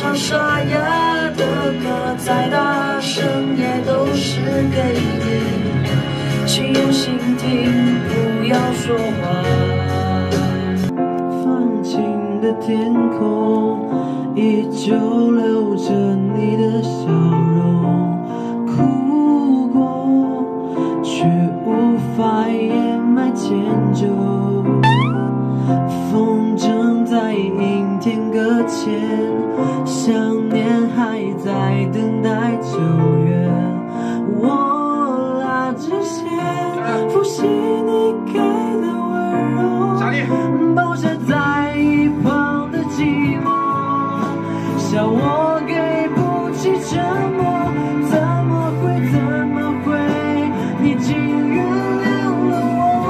唱沙哑的歌，再大声也都是给你，请用心听，不要说话。 泛青的天空，依旧留着你的笑容，哭过，却无法掩埋歉疚。风筝在阴天搁浅，想念还在等待救援。我拉直线，复习你给的温柔，包下在一旁的寂寞，笑我给不起沉默，怎么会，你竟原谅了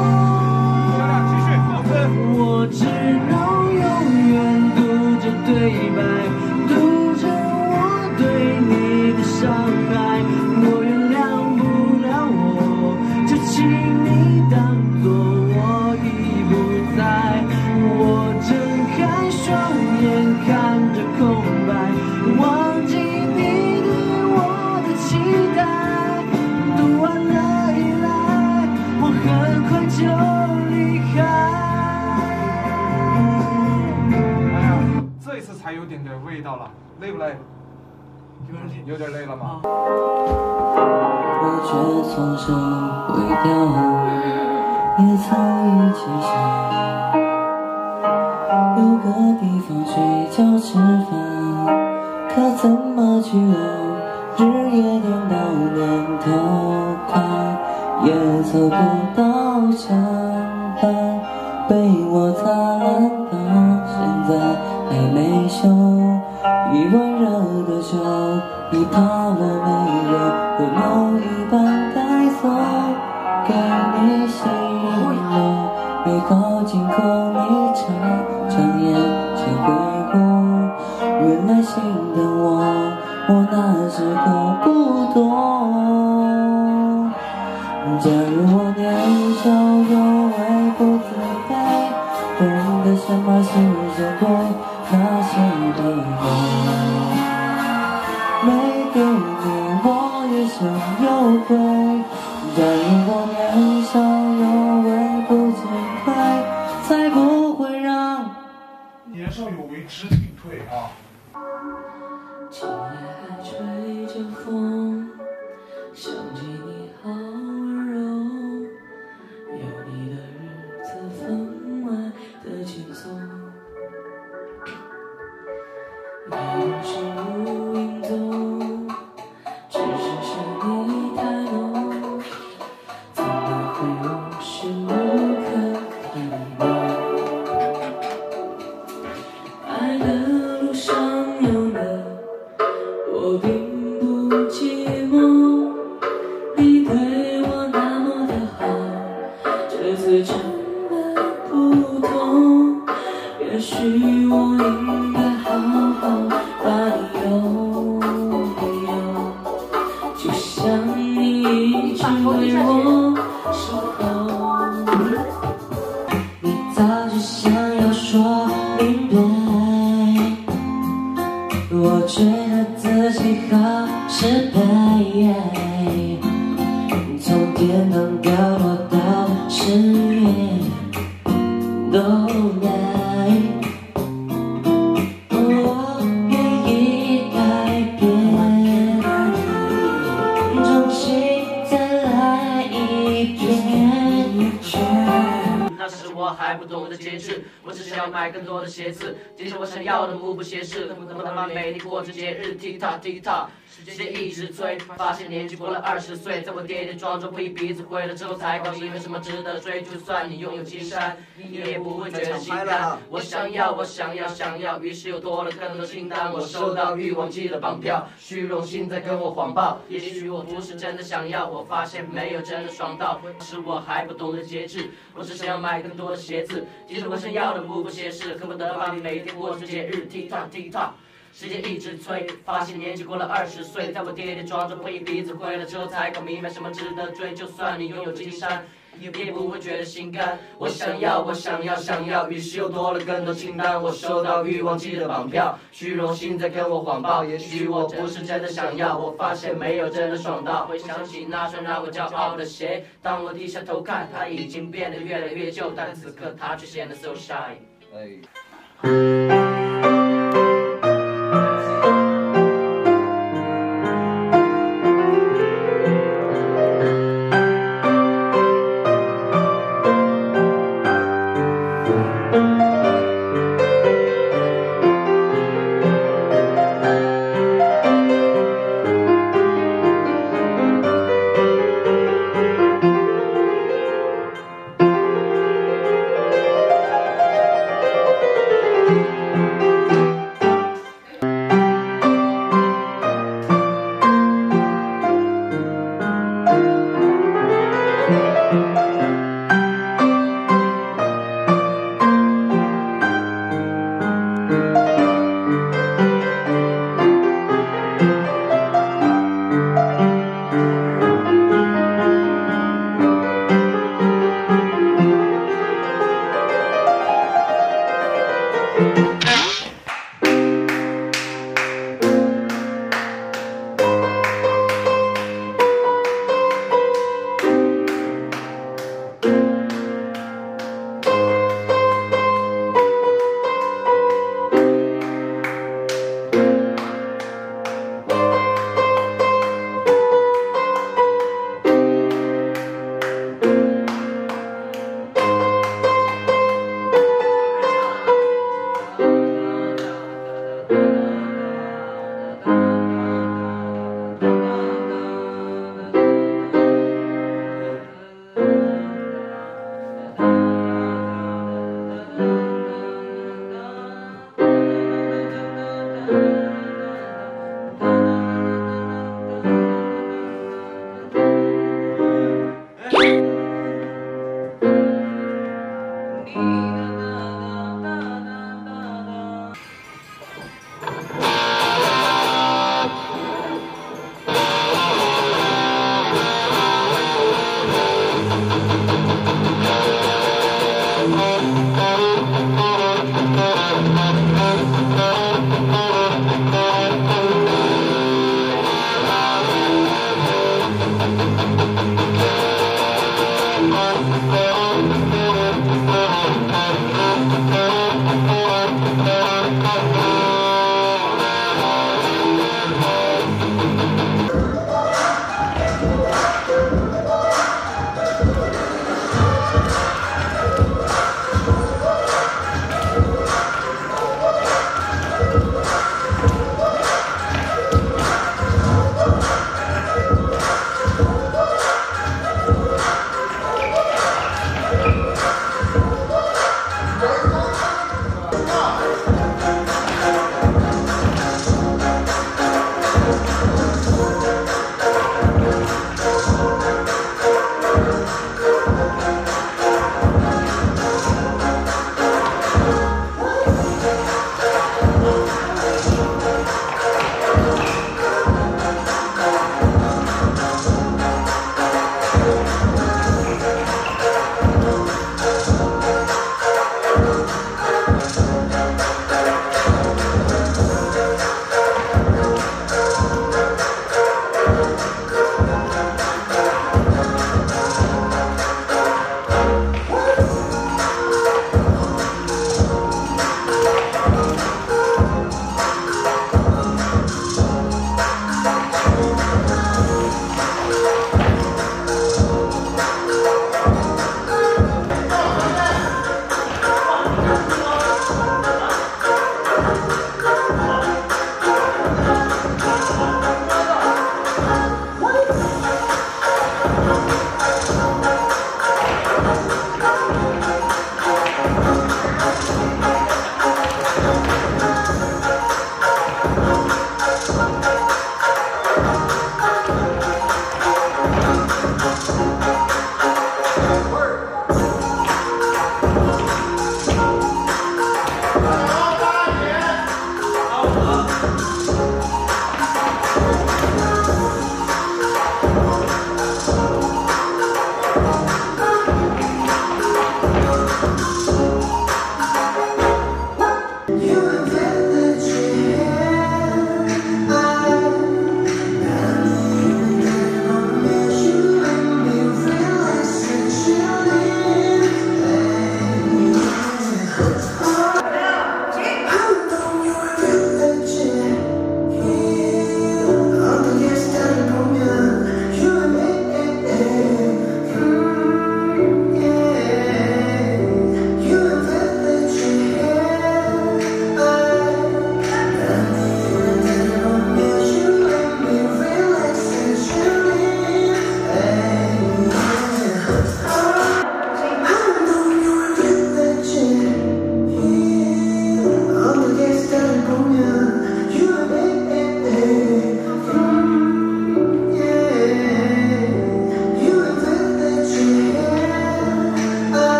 我？我只能永远读着对白，读着我对你的伤害。我原谅不了我，就请你当作我已不在。我睁开双眼看着空白，忘记你对我的期待。读完了依赖，我很快就离开。 这一次才有点味道了，累不累？有点累了吗？ 我却从生回调，也曾一起想有个地方睡觉吃饭，可怎么去日夜颠倒念头快，也凑不到相伴，被我擦烂到现在还没修。一碗热的酒，你怕我没有，会某一半带走，给你形容，没靠近口你长眼睛回顾，原来心疼我那时候不懂。假如我年少有为不自卑，懂得什么是珍贵，那些悲痛没给你，我也想有愧。假如我年少有为不自卑，才不会让年少有为知进退啊。 今夜还吹着风，想起你好温柔，有你的日子分外的轻松。你永是无影踪，只是想你太浓，怎么会无时无刻看我？爱的路上有的我并不寂寞，你对我那么的好，这次真的不同。也许我应该好好把你拥有，就像你一直对我守候。你早就想要说明白，我觉得自己好失败，从天堂掉落到深渊都来，我愿意改变，重新再来一遍。 那时我还不懂得节制，我只想要买更多的鞋子，接受我想要的目不斜视，恨不得把每天过着节日，踢踏踢踏。时间一直催，发现年纪过了20岁，在我跌跌撞撞、不一鼻子灰了之后，才搞明白什么值得追。就算你拥有金山，你也不会觉得心甘。我想要，于是又多了更多清单。我收到欲望寄了绑票，虚荣心在跟我谎报。也许我不是真的想要，我发现没有真的爽到。是我还不懂得节制，我只想要买更多的鞋子，接受我想要的目不斜视，恨不得把每天过着节日，踢踏踢踏。时间一直催，发现年纪过了20岁，在我跌跌撞撞、不一鼻子灰了之后，才搞明白什么值得追。就算你拥有金山， 也不会觉得心甘。我想要，于是又多了更多清单。我收到欲望寄的绑票，虚荣心在跟我谎报。也许我不是真的想要，我发现没有真的爽到。回想起那双让我骄傲的鞋，当我低下头看，它已经变得越来越旧，但此刻它却显得 so shine。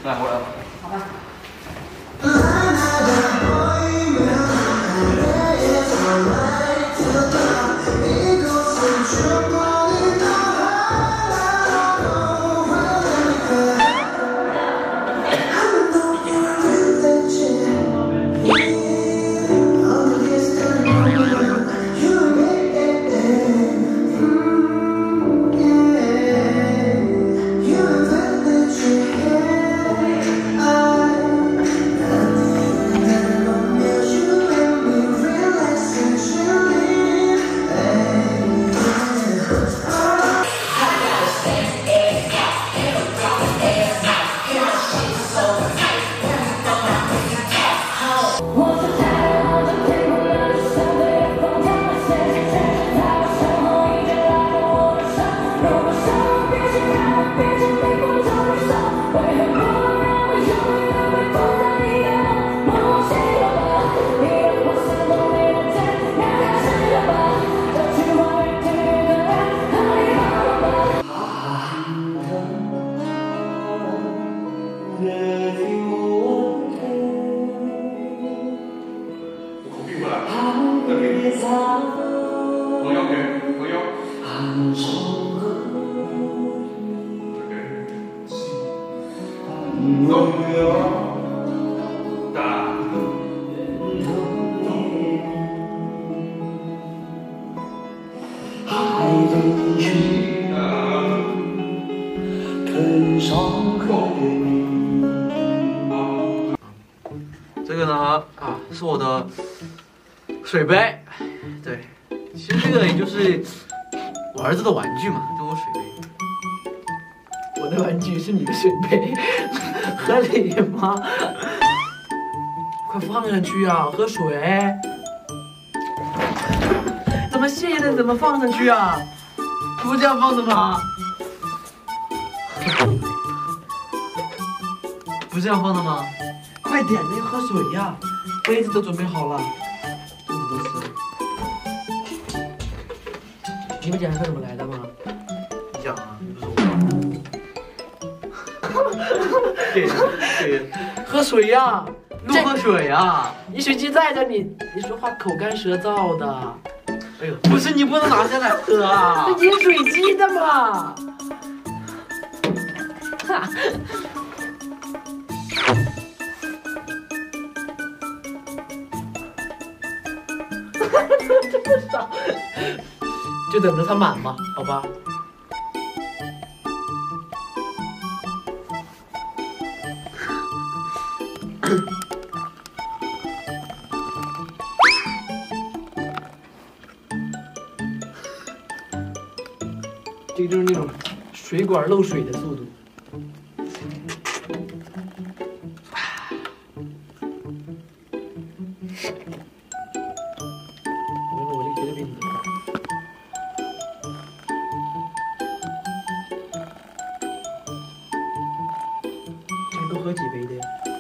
来，我来。 好吧。 这个呢是我的水杯，对，其实这个也就是我儿子的玩具嘛，就我水杯。 我的玩具是你的水杯，合理吗？快放上去啊，喝水。怎么卸了？怎么放上去啊？不是这样放的吗？不是这样放的吗？快点，那喝水呀！杯子都准备好了，肚子都吃了。你们讲是怎么来的吗？ 你讲啊，你不是我。给喝水呀！ 路喝水啊！ 饮水机在这里，你说话口干舌燥的。 哎呦，不是你不能拿下来喝啊！ 这饮水机的嘛。这么少，就等着它满嘛，好吧？这个就是那种水管漏水的速度。我这个绝对比你快。这都喝几杯的呀？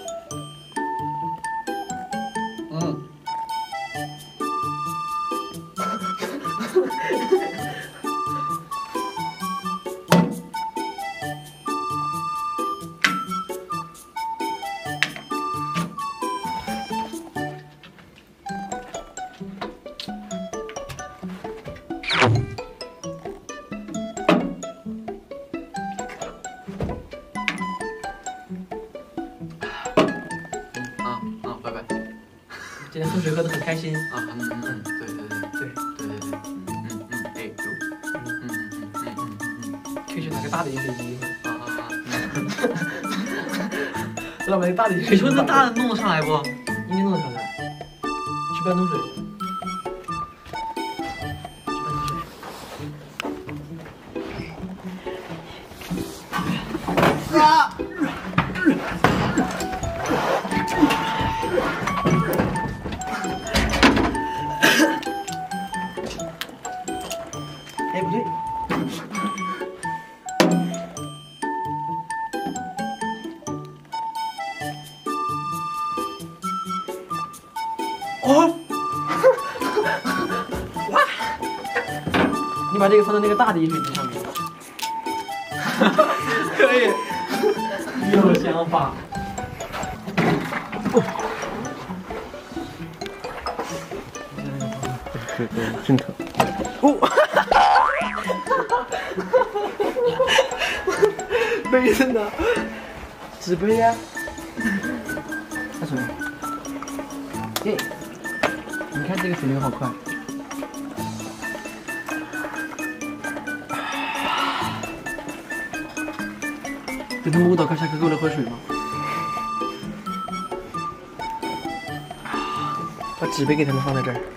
拜拜。 今天喝水喝得很开心。 对，哎， 可以去拿个大的饮水机。老板，那大的饮水机。 你说那大的弄得上来不？ 应该弄得上来。去搬桶水。哎，不对。哦，哇！你把这个放到那个大的饮水机上面。 可以。 有想法。 镜头。 没人呢，纸杯呀。 那什么？耶！你看这个水流好快。等他们舞蹈开下课，过来喝水吗？把纸杯给他们放在这儿。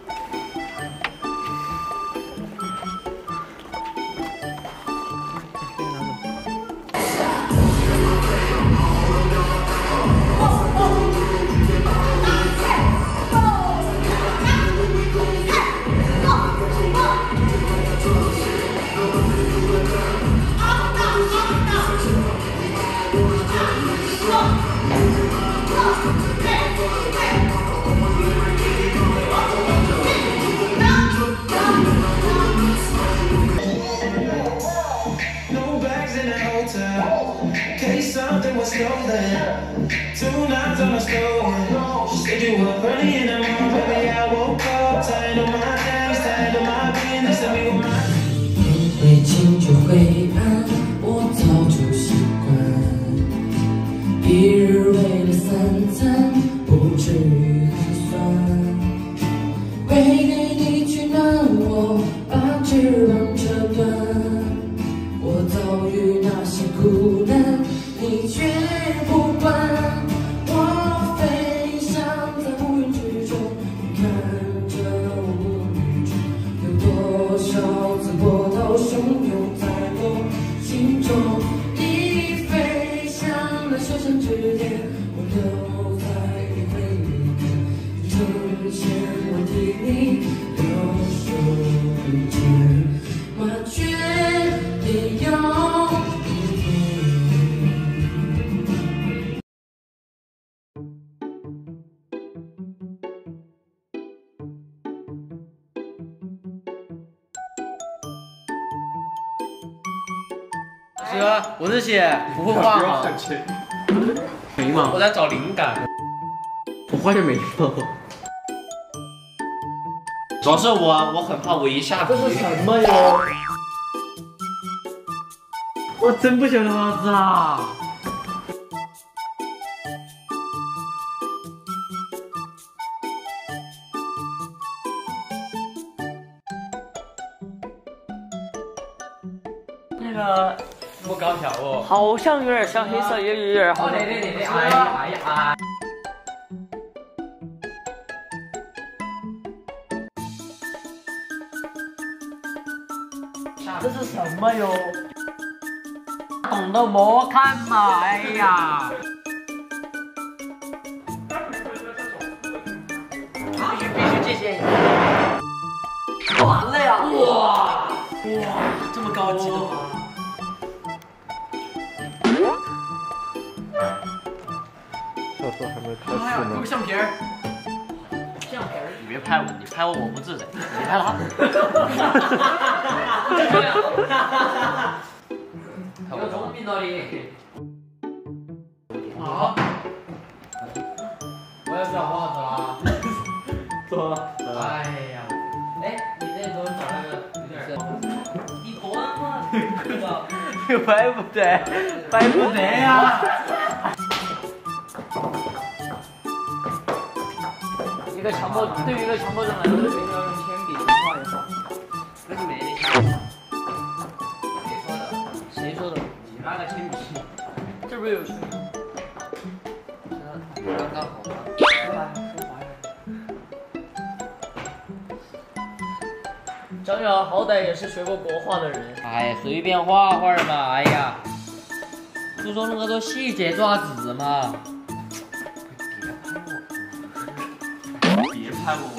Something was stolen. 2 nights on the store. She said you were early in the morning. Baby, I woke up, tired of my things, tired of my business. Tell me what my 会清楚灰暗，我早就习惯。一日为了3餐，不至于寒酸。会给你取暖，我把指望折断。我遭遇那些苦难。 你却不管，我飞翔在乌云之中，你看着我沐浴中，有多少次波涛汹涌在我心中。你飞向了雪山之巅，我留在你回忆里，成千万替你留守人间，麻雀也有。 哥，我这些不会画吗？没嘛？ 我在找灵感。 我画点没有。 主要是我很怕我一下笔。 这是什么哟？我真不晓得啥子啦。 那个。 不高挑哦， 好像有点像黑色，也有点好像。 对，哎呀！ 这是什么哟？懂得莫看嘛，哎呀！必须借鉴一下。完了呀！ 哇，这么高级的吗？ 教授还没开始呢。 有个橡皮儿， 橡皮儿， 你别拍我，你拍我我不自在，你拍他。 有聪明的你。 好， 我也不要画了。 走了。 哎呀，哎，你那时候找那个有点，你多嘛？对吧？ 拍不得，拍不得呀！ 一个强迫，对于一个强迫症来说，一定要用铅笔画一画。那是没得钱。谁说的？谁说的？你那个铅笔，这不是有铅笔？刚刚好吗？张瑶好歹也是学过国画的人。 哎，随便画画嘛，哎呀，注重那么多细节做啥子嘛？别拍我！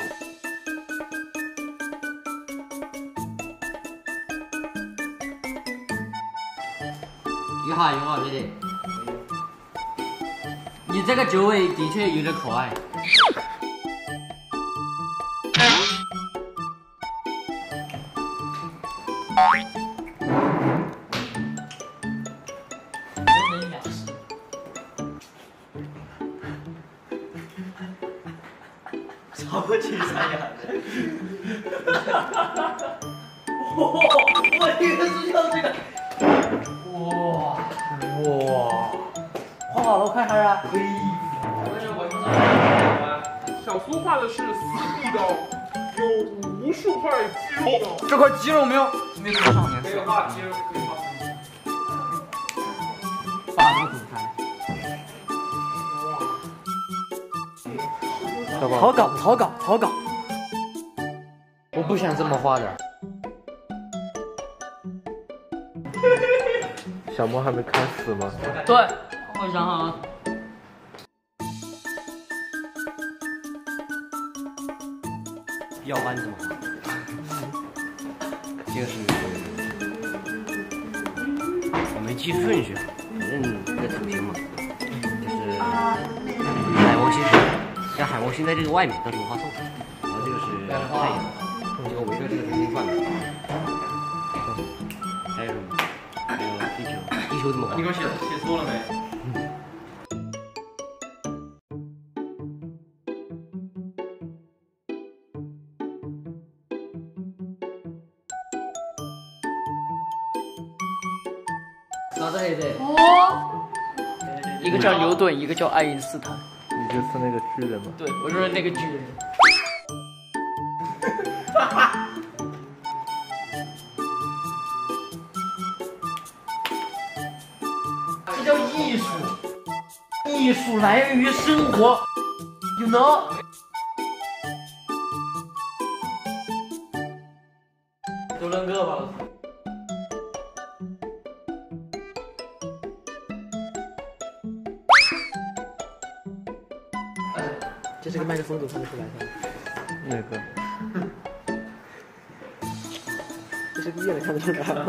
有哈，兄弟。你这个九尾的确有点可爱。 好青山呀！我这个是要这个，哇！画好了，我看一下啊。 小苏画的是四 D 的，有无数块肌肉的。 这块肌肉没有上颜没有画肌肉，可以画。 画的怎么看？好搞！我不想这么画的。 小莫还没看死吗？ 对，我想好了。 要不然怎么画？这个是我没记顺序，反正这个图形嘛，就是海王星，让海王星在这个外面，到时候画错。然后这个是太阳，这个围着这个中心转的。还有什么？还有地球，地球怎么画？ 你给我写错了没？ 哪个黑的？ 哦， 一个叫牛顿，一个叫爱因斯坦。 你就是那个巨人吗？ 对，我就是那个巨人。这叫艺术，艺术来源于生活，you know。都扔个吧。这是个麦克风，都看得出来的。 那个这是个叶子，看得出来吗？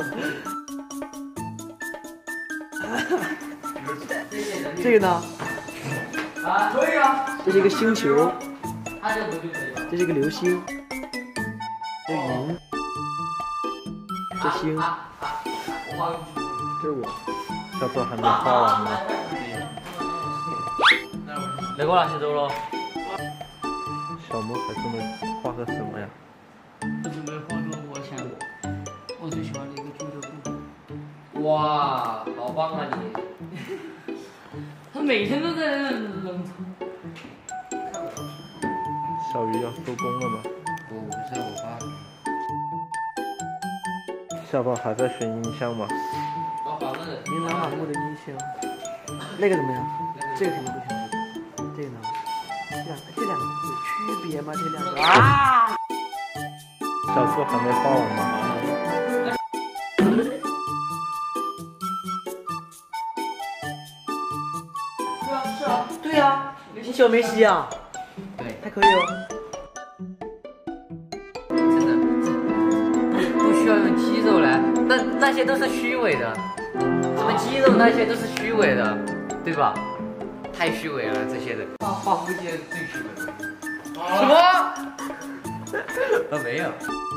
这个呢？啊，可以啊。这是一个星球，这是一个流星，这云，这星，这是我。 小作还没画完吗？ 来过哪些周了？ 小莫还准备画个什么呀？ 我准备画个我最喜欢的一个俱乐部。 哇，好棒啊你！ 他每天都在那扔。 小鱼要收工了吗？ 不是我爸。 小宝还在选音箱吗？ 琳琅满目的音箱，那个怎么样？这个肯定不行。这个呢？这两个有区别吗？这两个啊！ 小苏还没画完吗？ 对呀，你喜欢梅西啊？ 对， 还可以哦。 真的不需要用肌肉来，那些都是虚伪的，什么肌肉那些都是虚伪的，对吧？太虚伪了，这些人。画蝴蝶最虚伪的。 什么？ 没有。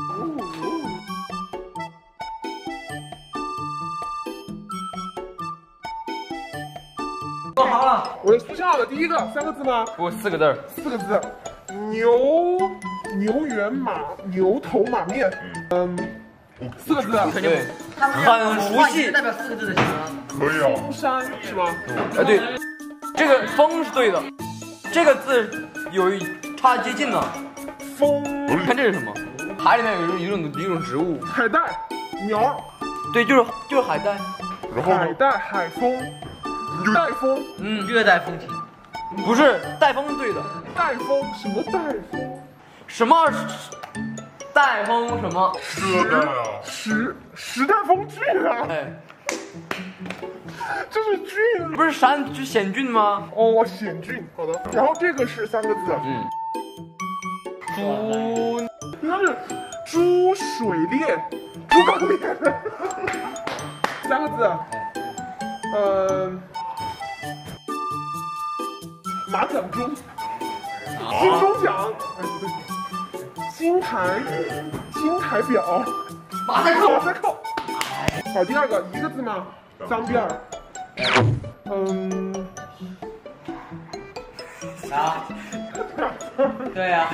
画好了，我出现好了，第一个3个字吗？ 不，4个字儿。 4个字，牛圆马牛头马面，4个字， 对，很熟悉。 代表4个字的形容。 可以啊，风山是吗？ 哎，对，这个风是对的，这个字差接近了。 风， 看这是什么？海里面有一种植物， 海带苗， 对，就是海带。 海带海风，带风， 略带风情。 不是带风对的， 带风什么带风？ 什么带风什么？ 时代风骏啊！ 哎， 这是骏， 不是就险峻吗？ 哦，险峻，好的。然后这个是3个字， 猪， 应该是猪水炼，猪缸面，3个字，马奖钟，金钟奖，哎不对，金台表，马赛克，好，第2个1个字吗？脏辫儿， 对呀。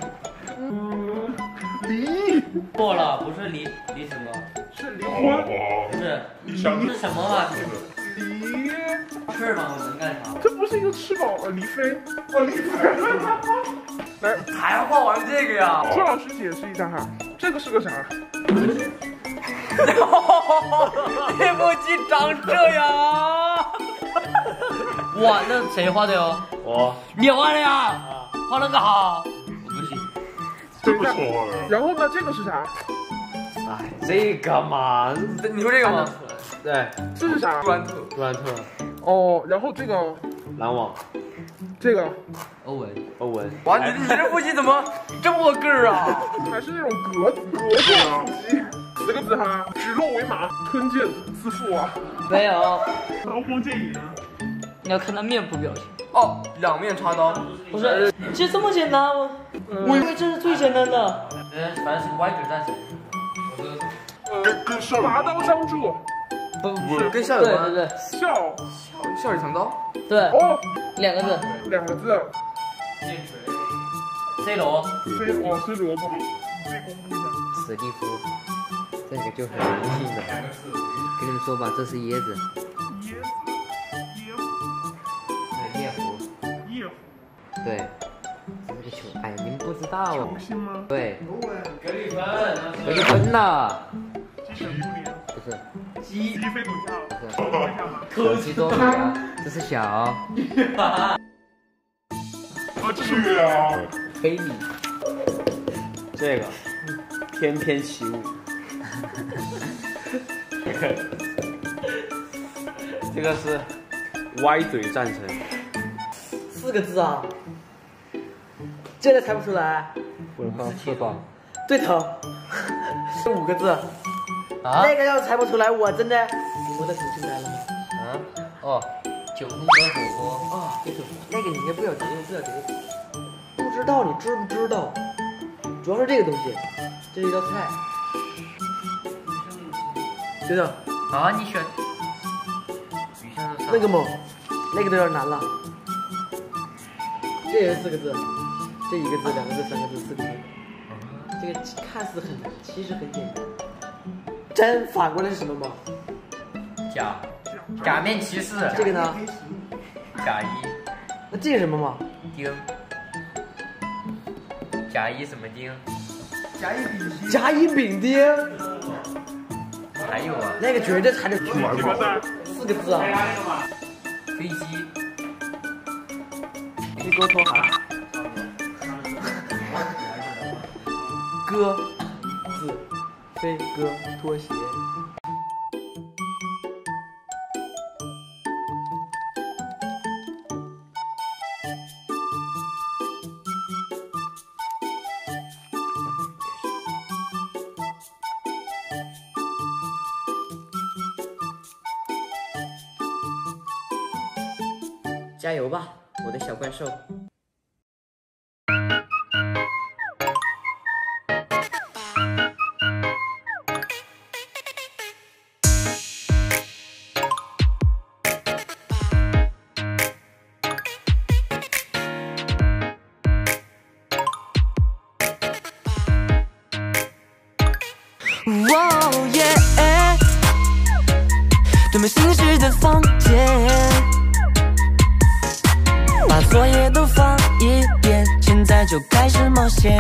离错了，不是离什么？ 是离婚。 不是，是什么啊？ 离翅膀能干啥？ 这不是一个翅膀离飞，离飞。来， 还要画完这个呀？ 周老师解释一下哈，这个是个啥？ 这部机长这样啊！ 哇，那谁画的哟？ 我你画的呀？画那个好。我不行。 真不错。然后呢，这个是啥？ 哎，这个嘛， 你说这个吗？ 对， 这是啥？ 杜兰特。 杜兰特， 哦，然后这个篮网， 这个欧文。 哇，你这腹肌怎么这么个儿啊？ 还是那种格子腹肌，4个字哈，指鹿为马，吞剑自负啊。 没有， 刀锋剑影。 你要看他面部表情。 哦，两面插刀。 不是，其实这么简单吗？我以为这是最简单的。反正是歪嘴战神。 跟拔刀相助。 不是， 跟笑有关。 对， 笑里藏刀。 对。 哦 ，2个字。 2个字。 C 罗。 C 萝卜。可以公布一下。 史蒂夫，这个就很人性的。跟你们说吧，这是椰子。夜壶。对，这是个球。哎呀，你们不知道。 球星吗？ 对。 格里芬。 格里芬呐。不是。 鸡飞狗跳。 不是。鸡多美啊，这是小。 去啊！ 菲尼。 这个翩翩起舞。这个是歪嘴战神。 4个字啊！这个猜不出来。 文化翅膀。 对头。是5个字。啊？那个要是猜不出来，我真的。你摸到什么进来了吗？ 啊？哦，9宫格火锅。 啊，对头，那个你应该不要得，不要得。不知道你知不知道？主要是这个东西，这是一道菜。对的。 啊，你选。 那个嘛，那个都有点难了。 这也是4个字，这1个字、2个字、3个字、4个字。这个看似很难，其实很简单。真反过来是什么吗？ 假面骑士。 这个呢？ 假一。 那这是什么吗？ 丁。甲乙什么丁？ 甲乙丙丁。 还有啊？ 那个绝对猜得出来吧？4个字啊。 飞机。 飞鸽拖鞋，鸽字，飞鸽拖鞋。加油吧，我的小怪兽！ 哦耶！对面寝室的房间，把作业都放一遍，现在就开始冒险。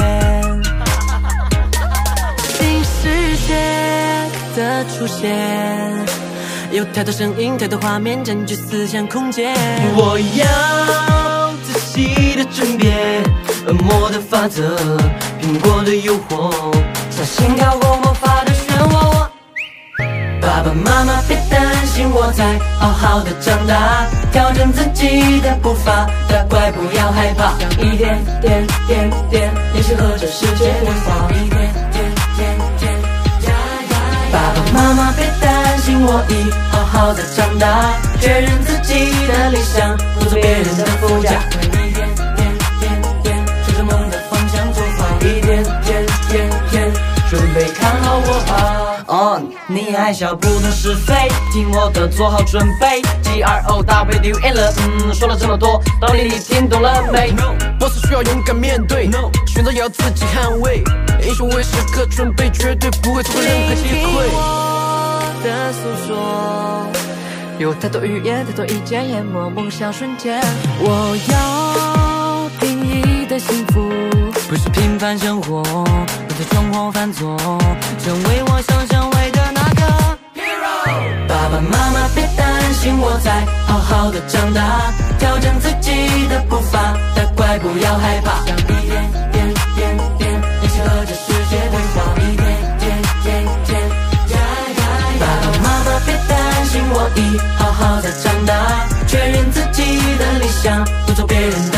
新世界的出现，有太多声音，太多画面，占据思想空间。我要仔细的甄别恶魔的法则，苹果的诱惑。 小心跳过魔法的漩涡，爸爸妈妈别担心，我在好好的长大，调整自己的步伐，大怪不要害怕，一点点点点练习和这世界对话，一点点点点，爸爸妈妈别担心，我已好好的长大，确认自己的理想，不做别人的副驾，一点点点点，朝着梦的方向出发，一点点点点。 准备看好我吧！哦你还小不懂是非，听我的做好准备。GROWN 了，说了这么多，道理你听懂了没 ？No， 我是需要勇敢面对 ，No， 选择也要自己捍卫。英雄为时刻准备，绝对不会错过任何机会。 我的诉说，有太多语言，太多意见，淹没梦想瞬间。我要定义的幸福，不是平凡生活，不是装潢犯错，成为我想成为的那个 hero。爸爸妈妈别担心，我在好好的长大，调整自己的步伐，大怪不要害怕，想一点点点点，一起和这世界对话，一点点点点。爸爸妈妈别担心，我已好好的长大，确认自己的理想，不做别人的